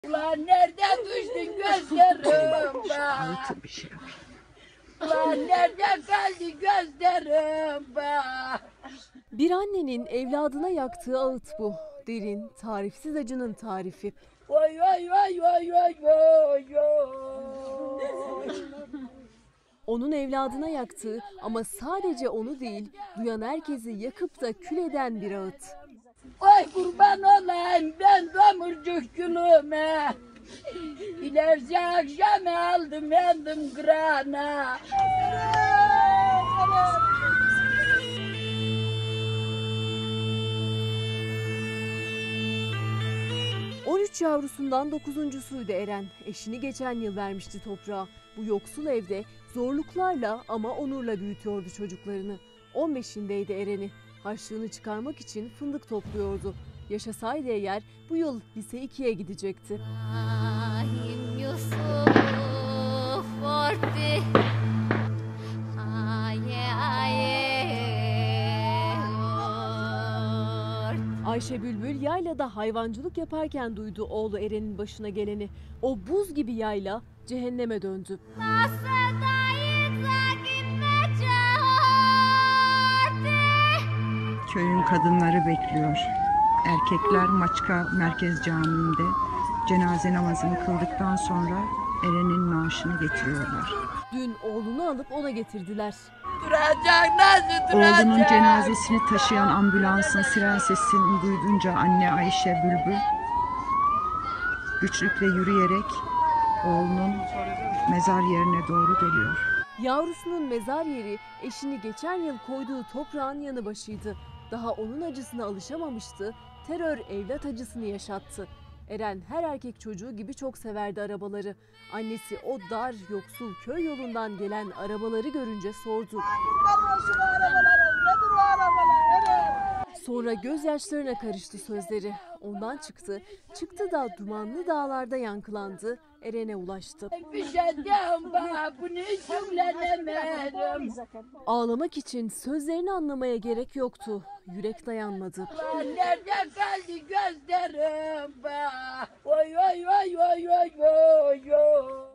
Ulan nereden düştün gözlerim bak. Ulan nereden kaldı gözlerim bak. Bir annenin evladına yaktığı ağıt bu. Derin, tarifsiz acının tarifi. Oy oy oy oy oy oy oy. Onun evladına yaktığı ama sadece onu değil, duyan herkesi yakıp da kül eden bir ağıt. Oy kurban olayım ben domurcuk gülüme. İlerce akşam aldım yandım grana. 13 yavrusundan 9'uncusuydu Eren. Eşini geçen yıl vermişti toprağa. Bu yoksul evde zorluklarla ama onurla büyütüyordu çocuklarını. 15'indeydi Eren'i. Harçlığını çıkarmak için fındık topluyordu. Yaşasaydı eğer bu yıl lise 2'ye gidecekti. Ayşe Bülbül yaylada hayvancılık yaparken duydu oğlu Eren'in başına geleni. O buz gibi yayla cehenneme döndü. Köyün kadınları bekliyor. Erkekler Maçka Merkez Camii'nde cenaze namazını kıldıktan sonra Eren'in naaşını getiriyorlar. Dün oğlunu alıp ona getirdiler. Duracak nasıl duracak? Oğlunun cenazesini taşıyan ambulansın siren sesini duydunca anne Ayşe Bülbül güçlükle yürüyerek oğlunun mezar yerine doğru geliyor. Yavrusunun mezar yeri eşini geçen yıl koyduğu toprağın yanı başıydı. Daha onun acısına alışamamıştı, terör evlat acısını yaşattı. Eren her erkek çocuğu gibi çok severdi arabaları. Annesi o dar, yoksul köy yolundan gelen arabaları görünce sordu. Sonra gözyaşlarına karıştı sözleri. Ondan çıktı da dumanlı dağlarda yankılandı, Eren'e ulaştı. Bir şeyden bak bunu söylenemedim. Ağlamak için sözlerini anlamaya gerek yoktu. Yürek dayanmadı. Ulan nereden kaldı gözlerim bak. Oy oy oy oy oy oy oy.